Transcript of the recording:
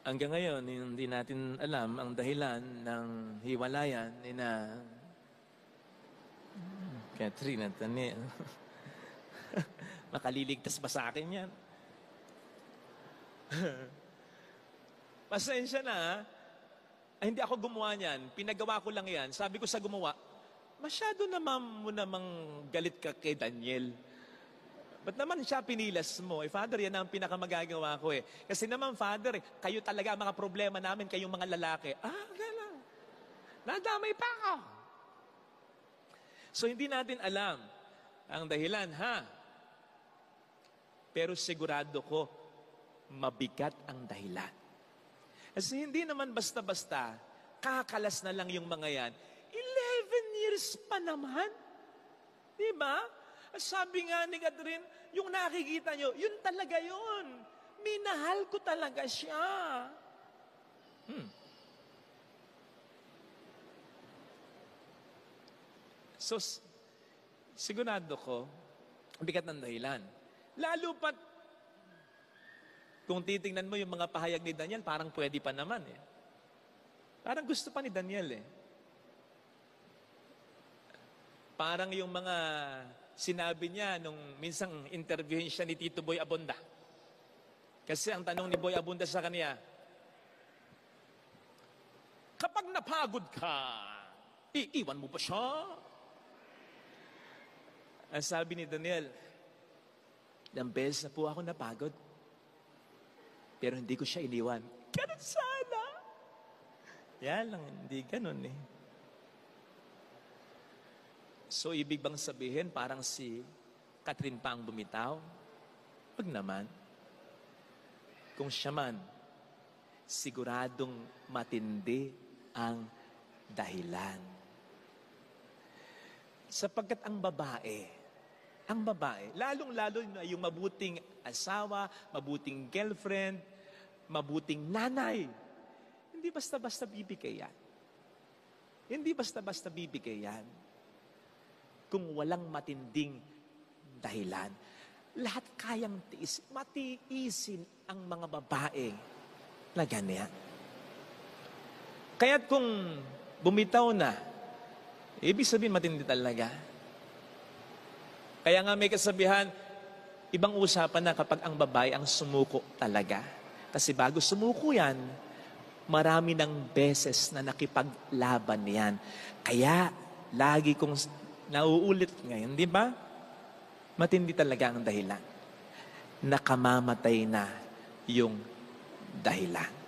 Hanggang ngayon, hindi natin alam ang dahilan ng hiwalayan ni na Catherine at Daniel. Makaliligtas ba sa akin yan? Pasensya na, ha? Ay, hindi ako gumawa niyan. Pinagawa ko lang yan. Sabi ko sa gumawa, masyado naman mo namang galit ka kay Daniel. Ba't naman siya pinilas mo? Father, yan ang pinakamagagawa ko eh. Kasi naman, Father, kayo talaga ang mga problema namin, kayong mga lalaki. Gano'n. Nadamay pa ako. So, hindi natin alam ang dahilan, ha? Pero sigurado ko, mabigat ang dahilan. Kasi hindi naman basta-basta, kakalas na lang yung mga yan. 11 years pa naman. Diba? Sabi nga ni Catherine, yung nakikita nyo, yun talaga yun. Minahal ko talaga siya. So, sigurado ko, bigat ng dahilan. Lalo pat, kung titingnan mo yung mga pahayag ni Daniel, parang pwede pa naman eh. Parang gusto pa ni Daniel eh. Parang yung mga sinabi niya nung minsang interviewin siya ni Tito Boy Abunda. Kasi ang tanong ni Boy Abunda sa kanya, kapag napagod ka, iiwan mo ba siya? Ang sabi ni Daniel, ilang beses na po ako napagod. Pero hindi ko siya iniwan. Ganun sana. Yan lang, hindi ganun eh. So, ibig bang sabihin, parang si Catherine pa ang bumitaw? Wag naman. Kung siya man, siguradong matindi ang dahilan. Sapagkat ang babae, lalong-lalo na yung mabuting asawa, mabuting girlfriend, mabuting nanay, hindi basta-basta bibigay yan. Hindi basta-basta bibigay yan. Kung walang matinding dahilan. Lahat kayang matiisin ang mga babae na ganyan. Kaya't kung bumitaw na, ibig sabihin matindi talaga. Kaya nga may kasabihan, ibang usapan na kapag ang babae ang sumuko talaga. Kasi bago sumuko yan, marami ng beses na nakipaglaban yan. Kaya, lagi kong nauulit ngayon, di ba? Matindi talaga ang dahilan. Nakamamatay na yung dahilan.